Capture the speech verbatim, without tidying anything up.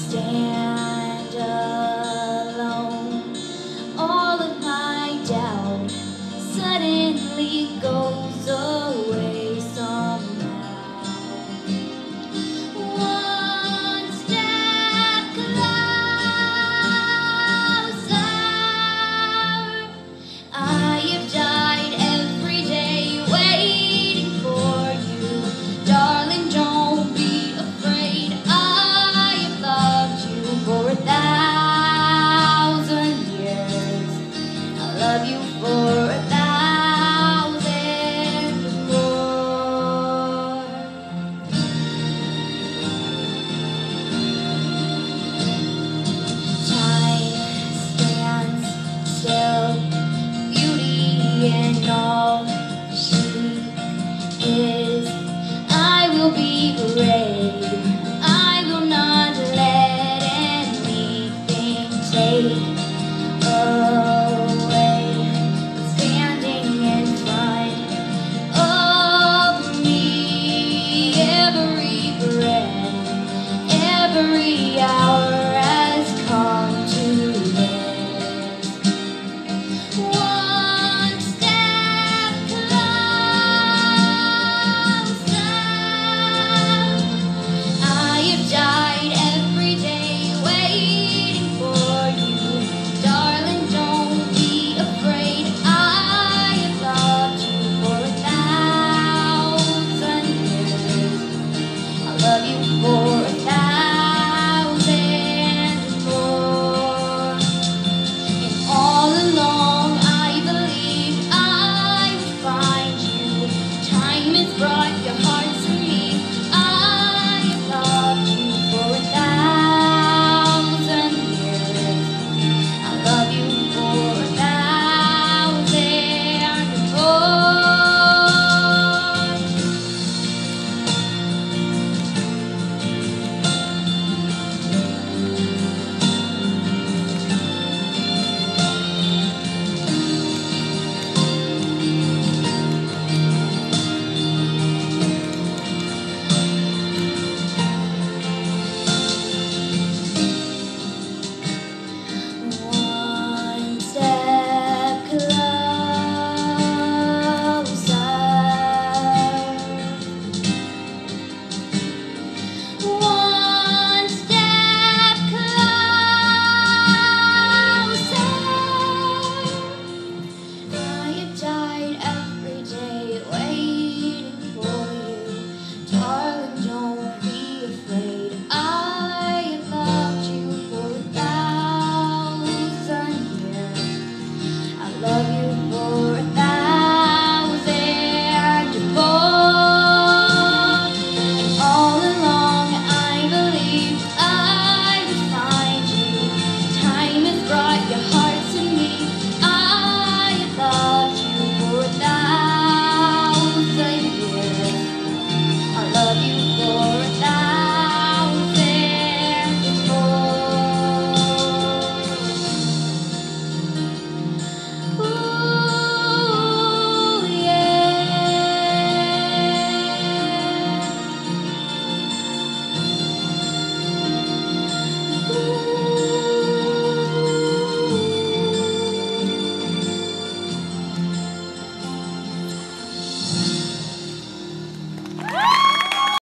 stand alone. All of my doubt suddenly goes away somehow. One step closer. I have died every day waiting for you. Darling, don't be afraid. I have loved you for a thousand years. I'll love you for a thousand more. Time stands still, beauty in all she is. I will be great.